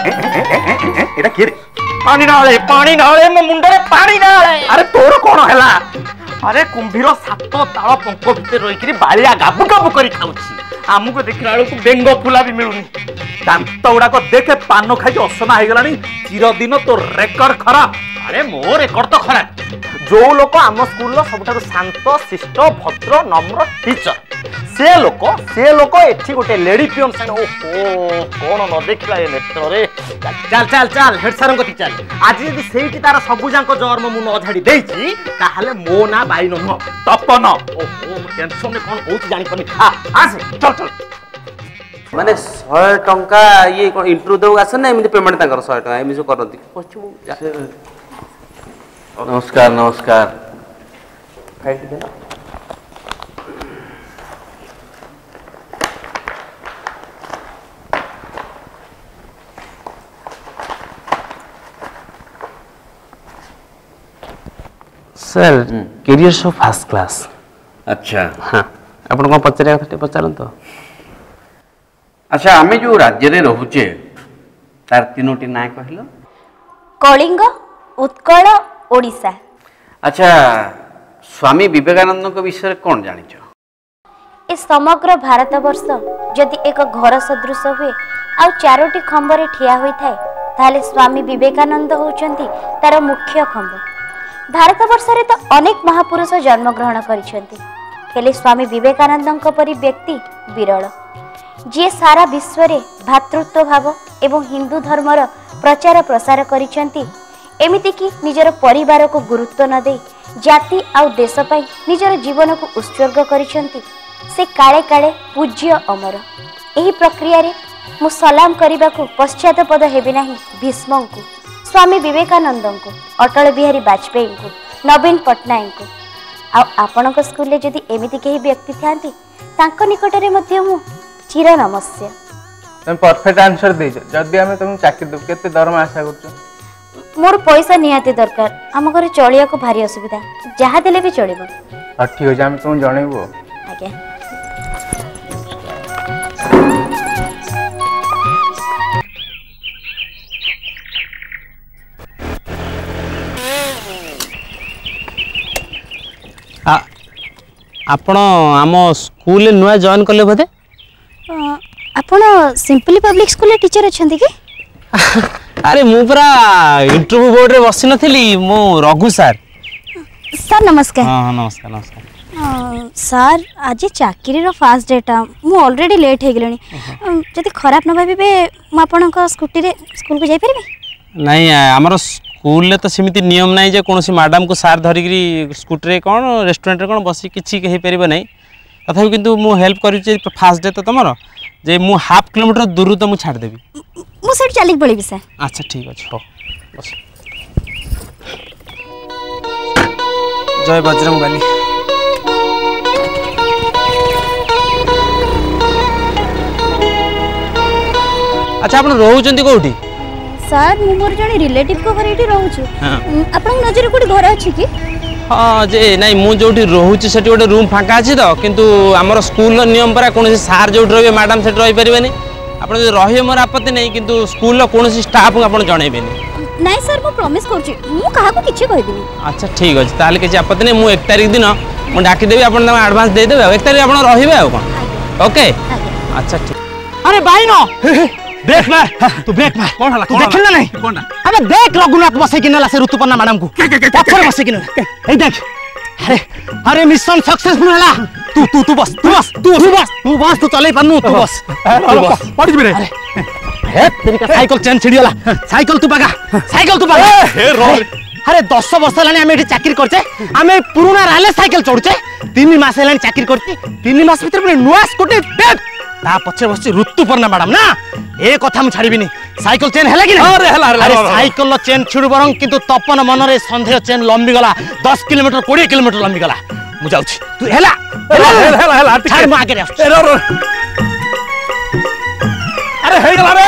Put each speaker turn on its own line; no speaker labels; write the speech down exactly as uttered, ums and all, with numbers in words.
एटा के रे
पानी नाले पानी नाले मो मुंडे पानी नाले।
अरे तोर कोन हैला?
अरे कुंभीर सात ताल पंख भितर रही बालिया गाबु गाबु कर खाऊँ आमको देखला बेलू बेंग फुला भी मिलूनी
दांत गुड़ाक देखे पान खाई असना हो गलानी चिरदिन तो रेकर्ड खराब।
अरे मो रेकर्ड तो खराब।
जो लोक आम स्कूल सबुठ शांत शिष्ट भद्र नम्र टीचर से लोक से लोक एठी गोटे लेडी पियन साइड ओहो कौन न देखला ए नेत्र रे।
चल चल चल हेड सर कति चल आज यदि सेठी तार सबु जांक जर्म मु न झाड़ी देछि ताहाले मो ना बाई न
तपन।
ओहो टेंशन में कोन होत जानि पनी आ आसे चल चल
माने सौ टंका ये कोन इंटरव्यू दो आसन ना एमि पेमेंट ताकर सौ टंका एमि जो करंती। नमस्कार नमस्कार फाइल दे सर कैरियर शो फर्स्ट क्लास।
अच्छा
हाँ आपण को पचारे कथा पचारन तो।
अच्छा आमे जो राज्य रे रहुचे तार तीनोटी ना कहलो?
कलिंग उत्कल ओडिशा।
अच्छा स्वामी विवेकानंद को विषय कौन जानिଛ?
ए समग्र भारतवर्ष जदि एक घर सदृश हुए आ चारोटी खंबरे ठिया होई थाए ताले स्वामी विवेकानंद होचंती तार मुख्य खंब। भारतवर्ष रे तो अनेक महापुरुष जन्म ग्रहण करिसेंती हेले स्वामी विवेकानंद परी व्यक्ति विरल जी सारा विश्व रे भातृत्व भाव एवं हिंदू धर्मर प्रचार प्रसार करिसेंती एमिति कि निजर परिवार को गुरुत्व न दे जाति आउ देश पाई निजर जीवन को उत्सर्ग करिसेंती से काले काले पूज्य अमर। एही प्रक्रिया रे मु सलाम करने को पश्चात पद हेबे नाही भीष्म को स्वामी विवेकानंद को अटल बिहारी वाजपेयी को नवीन पट्टनायक को आ आपणक स्कूल रे जदि एमिति केही व्यक्ति थांती तांको निकट रे मध्य मु चिर नमस्या।
तुम परफेक्ट आंसर देछ जदि हमें तुम चाकरी दब केते दरमा आशा करछ?
मोर पैसा निहाती दरकार आम घर चलिया को भारी असुविधा जहाँ देले भी चलिबो।
हां ठीक है हम तुम जणैबो।
आज्ञा
आपण आम स्कूल नुआ जॉइन कले बोधे?
आपण सिंपली पब्लिक स्कूल रे टीचर अछंती कि?
अरे मु पूरा इंटरव्यू बोर्ड रे बसी नथिली मु रघु सर।
सर नमस्कार।
हां नमस्कार नमस्कार।
सर आज चाकरी रो फास्ट डेट मु ऑलरेडी लेट हे गेलनी जदि खराब न भाबे मु आपण को स्कूटी रे स्कूल को जाई परबे?
नहीं हमर स्कूल ले तो सेमिति नियम नहीं जे कोनोसी मैडम को सार धरिकी स्कूटी रे कोन रेस्टोरेंट रे कोन बसी किछि कहि परिबो नहीं तथापि किंतु मु हेल्प करि जे फास्ट डे तो तमरो जे मु हाफ किलोमीटर दूर तो मु छाड़ देबी
मु सेट चली पड़ीबी सर।
अच्छा ठीक अछि हो बस। जय बजरंग बली। अच्छा आपण रहउचंती कोठी?
सर मु मोर जणी रिलेटिव को घर एठी रहउछु। आपण नजर कोठी घर अछि कि?
हाँ जे नहीं मु जोठी रहउछि सेठी गोटे रूम फांका अछि तो किंतु हमर स्कूल नियम पर कोनोसी सार जोठी रहबे मैडम सेठी रहि परिबेनी आपण जे रहिए मोर आपत्ति नहीं किंतु स्कूल लो कोनोसी स्टाफ आपण जणैबेनी।
नहीं सर मु प्रॉमिस करछि मु कहा को किछि कहिबिनी।
अच्छा ठीक अछि ताले किछि आपत्ति नहीं मु एक तारिख दिन मु डाकी देबी आपण तम एडवांस दे देबे एक तारिख आपण रहिबे आ कोन ओके अच्छा ठीक।
अरे भाई नो ब्रेक मार तू ब्रेक मार कौन हला देख ना नहीं कौन अबे देख रघुनाथ बसे कि नला से ऋतुपर्णा मैडम को पत्थर बसे कि ना ए देख अरे अरे मिशन सक्सेसफुल हला तू तू तू बस तू बस तू तू बस तू बस तू चले पन्नू तू बस तू बस पड़ जी रे हे तेरी का साइकिल चेन छिड़ी वाला साइकिल तू बगा साइकिल तू बगा हे रो अरे दस वर्ष लानी हमें चाकरी करछे हमें पुराना राले साइकिल चढ़ुछे तीन मास लानी चाकरी करती तीन मास भीतर पुनी नुआ स्कूटी देख ता पछे बस ऋतुपर्णा मैडम ना ए कथा मु छाड़ीबिनी साइकिल चेन हैला कि नहीं? अरे हैला अरे साइकिल लो चेन छिड़ु बरं किंतु तपन मन रे संदेह चेन लंबी गला दस किलोमीटर बीस किलोमीटर लंबी गला मु जाउछी तू हैला हैला हैला हैला छाड़ मु आगे रे अरे हे गला रे